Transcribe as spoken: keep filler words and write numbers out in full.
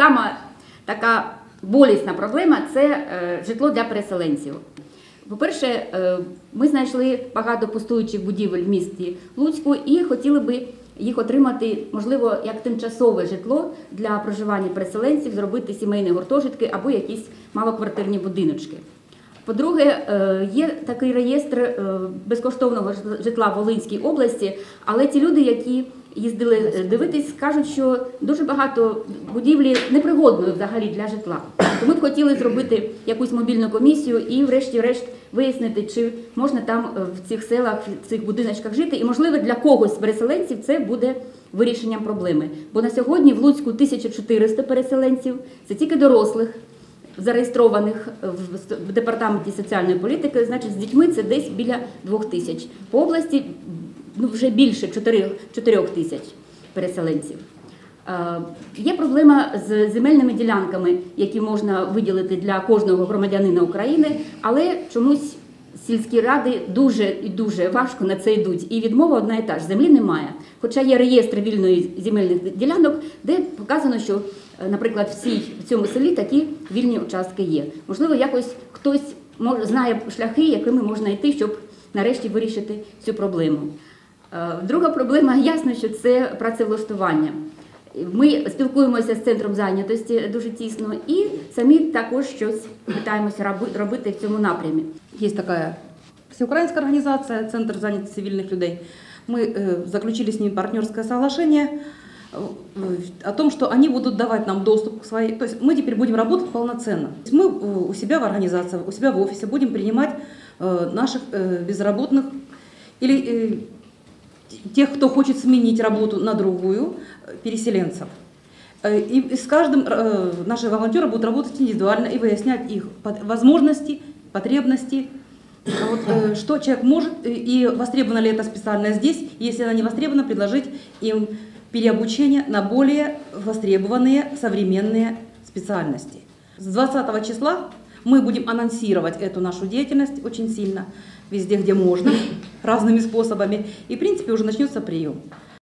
сама така болісна проблема – це житло для переселенців. По-перше, ми знайшли багато пустуючих будівель в місті Луцьку і хотіли би їх отримати, можливо, як тимчасове житло для проживання переселенців, зробити сімейні гуртожитки або якісь малоквартирні будиночки. По-друге, є такий реєстр безкоштовного житла в Волинській області, але ті люди, які їздили дивитись, кажуть, що дуже багато будівлі непригодної взагалі для житла. То ми б хотіли зробити якусь мобільну комісію і врешті-решт вияснити, чи можна там в цих селах, в цих будиночках жити. І, можливо, для когось з переселенців це буде вирішенням проблеми. Бо на сьогодні в Луцьку тисяча чотириста переселенців, це тільки дорослих, зареєстрованих в департаменті соціальної політики, значить з дітьми це десь біля двох тисяч. По області ну, вже більше чотирьох тисяч переселенців. Є проблема з земельними ділянками, які можна виділити для кожного громадянина України, але чомусь сільські ради дуже і дуже важко на це йдуть. І відмова одна і та ж – землі немає. Хоча є реєстр вільної земельних ділянок, де показано, що, наприклад, в, цій, в цьому селі такі вільні участки є. Можливо, якось хтось може, знає шляхи, якими можна йти, щоб нарешті вирішити цю проблему. Друга проблема, ясно, що це працевлаштування. Ми спілкуємося з центром зайнятості дуже тісно і самі також щось намагаємося робити в цьому напрямі. Є така всеукраїнська організація, Центр зайнятості вільних людей. Мы э, заключили с ними партнерское соглашение э, о том, что они будут давать нам доступ к своей... То есть мы теперь будем работать полноценно. Мы э, у себя в организации, у себя в офисе будем принимать э, наших э, безработных или э, тех, кто хочет сменить работу на другую, переселенцев. И с каждым наши волонтеры будут работать индивидуально и выяснять их возможности, потребности, вот, что человек может и востребована ли эта специальность здесь. Если она не востребована, предложить им переобучение на более востребованные современные специальности. С двадцатого числа мы будем анонсировать эту нашу деятельность очень сильно, везде, где можно, разными способами. И, в принципе, уже начнется прием.